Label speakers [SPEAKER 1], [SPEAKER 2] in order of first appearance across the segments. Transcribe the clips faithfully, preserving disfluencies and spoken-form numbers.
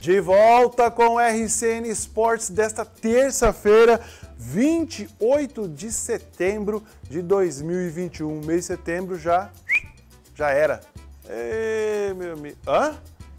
[SPEAKER 1] De volta com o R C N Esportes desta terça-feira, vinte e oito de setembro de dois mil e vinte e um. Mês de setembro já, já era. Ei, meu amigo. Hã?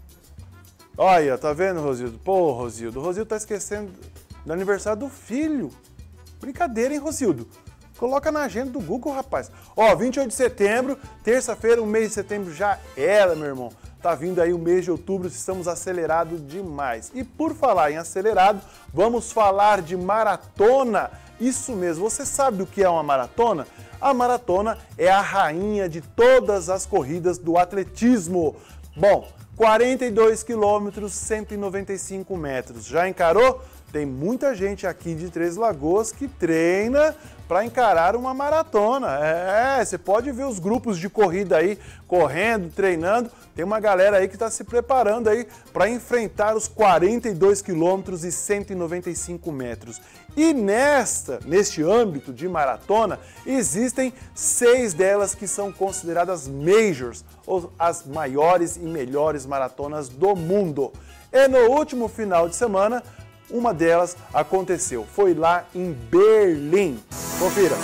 [SPEAKER 1] Olha, tá vendo, Rosildo? Pô, Rosildo, o Rosildo tá esquecendo do aniversário do filho. Brincadeira, hein, Rosildo? Coloca na agenda do Google, rapaz. Ó, vinte e oito de setembro, terça-feira, o mês de setembro já era, meu irmão. Tá vindo aí o mês de outubro, estamos acelerados demais. E por falar em acelerado, vamos falar de maratona. Isso mesmo, você sabe o que é uma maratona? A maratona é a rainha de todas as corridas do atletismo. Bom, quarenta e dois quilômetros, cento e noventa e cinco metros. Já encarou? Tem muita gente aqui de Três Lagoas que treina para encarar uma maratona. É, você pode ver os grupos de corrida aí, correndo, treinando. Tem uma galera aí que está se preparando aí para enfrentar os quarenta e dois quilômetros e cento e noventa e cinco metros. E nesta, neste âmbito de maratona, existem seis delas que são consideradas majors, ou as maiores e melhores maratonas do mundo. E no último final de semana, uma delas aconteceu, foi lá em Berlim. Confira.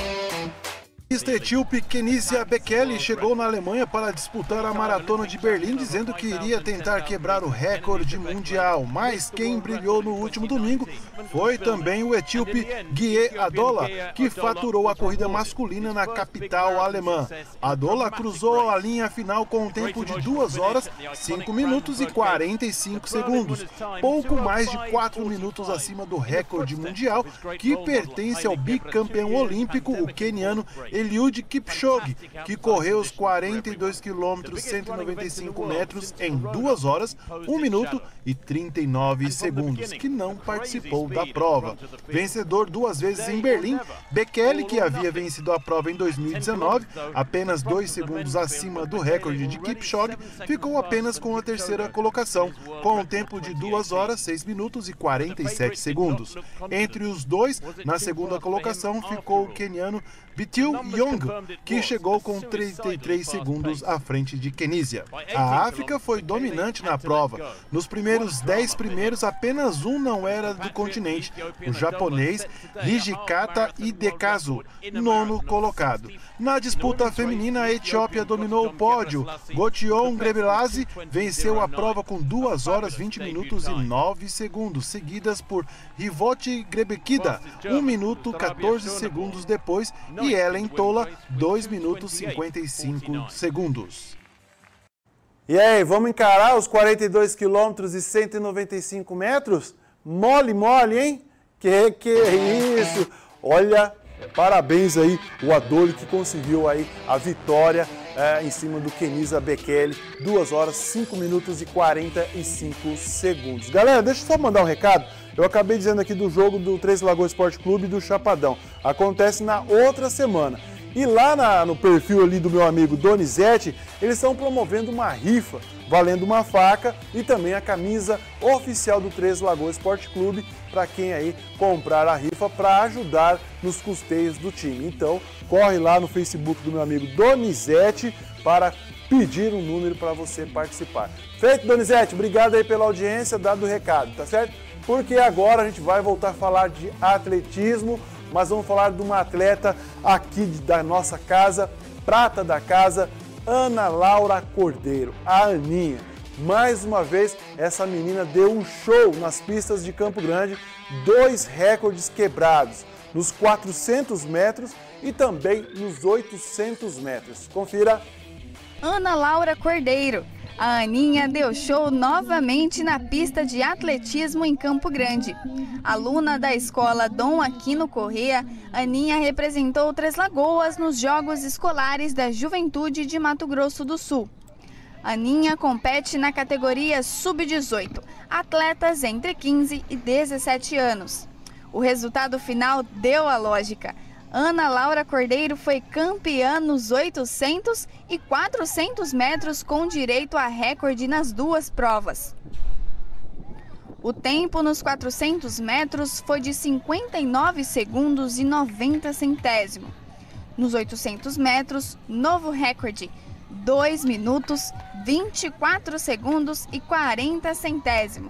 [SPEAKER 2] A atleta etíope Kenisia Bekele chegou na Alemanha para disputar a Maratona de Berlim, dizendo que iria tentar quebrar o recorde mundial. Mas quem brilhou no último domingo foi também o etíope Guie Adola, que faturou a corrida masculina na capital alemã. Adola cruzou a linha final com um tempo de duas horas, cinco minutos e quarenta e cinco segundos, pouco mais de quatro minutos acima do recorde mundial, que pertence ao bicampeão olímpico, o queniano Eliud Kipchoge, que correu os quarenta e dois quilômetros, cento e noventa e cinco metros em duas horas, um minuto e trinta e nove segundos, que não participou da prova. Vencedor duas vezes em Berlim, Bekele, que havia vencido a prova em dois mil e dezenove, apenas dois segundos acima do recorde de Kipchoge, ficou apenas com a terceira colocação, com um tempo de duas horas, seis minutos e quarenta e sete segundos. Entre os dois, na segunda colocação, ficou o queniano Bitil Young, que chegou com trinta e três segundos à frente de Kenisia. A África foi dominante na prova. Nos primeiros dez primeiros, apenas um não era do continente, o japonês Hijikata Hidekazu, nono colocado. Na disputa feminina, a Etiópia dominou o pódio. Gotion Gebelazi venceu a prova com duas horas, vinte minutos e nove segundos, seguidas por Rivoti Grebekida, um minuto e quatorze segundos depois, e Ellen Tola, dois minutos e cinquenta e cinco segundos.
[SPEAKER 1] E aí, vamos encarar os quarenta e dois quilômetros e cento e noventa e cinco metros? Mole, mole, hein? Que que é isso? Olha, parabéns aí, o Adolho que conseguiu aí a vitória é, em cima do Kenisia Bekele, duas horas, cinco minutos e quarenta e cinco segundos. Galera, deixa eu só mandar um recado. Eu acabei dizendo aqui do jogo do Três Lagoas Esporte Clube e do Chapadão. Acontece na outra semana. E lá na, no perfil ali do meu amigo Donizete, eles estão promovendo uma rifa, valendo uma faca e também a camisa oficial do Três Lagoas Esporte Clube, para quem aí comprar a rifa para ajudar nos custeios do time. Então, corre lá no Facebook do meu amigo Donizete para pedir um número para você participar. Feito, Donizete, obrigado aí pela audiência, dado o recado, tá certo? Porque agora a gente vai voltar a falar de atletismo, mas vamos falar de uma atleta aqui da nossa casa, prata da casa, Ana Laura Cordeiro, a Aninha. Mais uma vez, essa menina deu um show nas pistas de Campo Grande, dois recordes quebrados, nos quatrocentos metros e também nos oitocentos metros. Confira.
[SPEAKER 3] Ana Laura Cordeiro. A Aninha deu show novamente na pista de atletismo em Campo Grande. Aluna da escola Dom Aquino Corrêa, Aninha representou Três Lagoas nos Jogos Escolares da Juventude de Mato Grosso do Sul. Aninha compete na categoria sub dezoito, atletas entre quinze e dezessete anos. O resultado final deu a lógica. Ana Laura Cordeiro foi campeã nos oitocentos e quatrocentos metros com direito a recorde nas duas provas. O tempo nos quatrocentos metros foi de cinquenta e nove segundos e noventa centésimos. Nos oitocentos metros, novo recorde, dois minutos, vinte e quatro segundos e quarenta centésimos.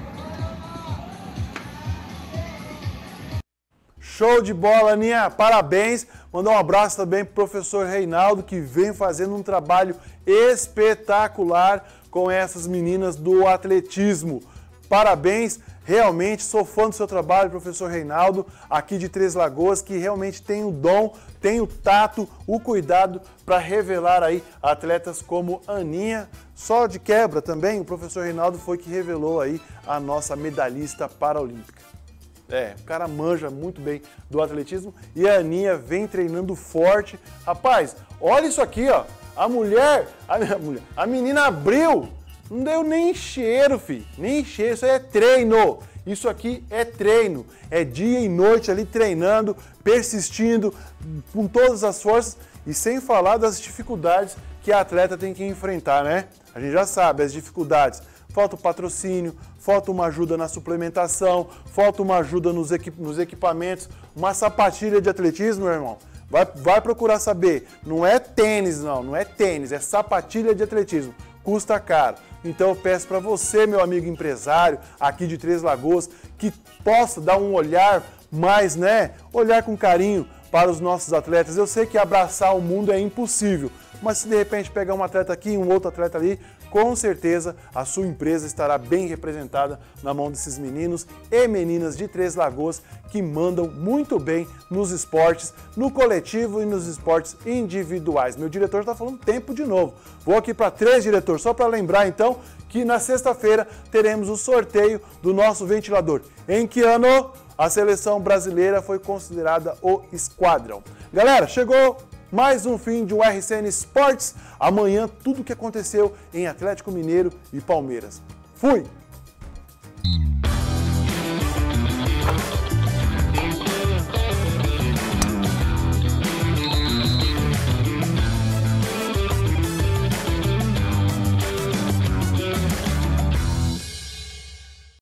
[SPEAKER 1] Show de bola, Aninha! Parabéns! Mandar um abraço também para o professor Reinaldo, que vem fazendo um trabalho espetacular com essas meninas do atletismo. Parabéns! Realmente sou fã do seu trabalho, professor Reinaldo, aqui de Três Lagoas, que realmente tem o dom, tem o tato, o cuidado para revelar aí atletas como Aninha. Só de quebra também, o professor Reinaldo foi que revelou aí a nossa medalhista paralímpica. É, o cara manja muito bem do atletismo e a Aninha vem treinando forte. Rapaz, olha isso aqui, ó. A mulher, a, mulher, a menina abriu, não deu nem cheiro, filho. Nem cheiro, isso aí é treino. Isso aqui é treino. É dia e noite ali treinando, persistindo com todas as forças e sem falar das dificuldades que a atleta tem que enfrentar, né? A gente já sabe as dificuldades. Falta o patrocínio, falta uma ajuda na suplementação, falta uma ajuda nos, equip nos equipamentos, uma sapatilha de atletismo, meu irmão. Vai, vai procurar saber, não é tênis não, não é tênis, é sapatilha de atletismo, custa caro. Então eu peço para você, meu amigo empresário, aqui de Três Lagoas, que possa dar um olhar mais, né, olhar com carinho para os nossos atletas. Eu sei que abraçar o mundo é impossível, mas se de repente pegar um atleta aqui e um outro atleta ali, com certeza a sua empresa estará bem representada na mão desses meninos e meninas de Três Lagoas que mandam muito bem nos esportes, no coletivo e nos esportes individuais. Meu diretor está falando tempo de novo. Vou aqui para três, diretor, só para lembrar então que na sexta-feira teremos o sorteio do nosso ventilador. Em que ano a seleção brasileira foi considerada o Esquadrão? Galera, chegou mais um fim de um R C N Sports. Amanhã tudo o que aconteceu em Atlético Mineiro e Palmeiras. Fui!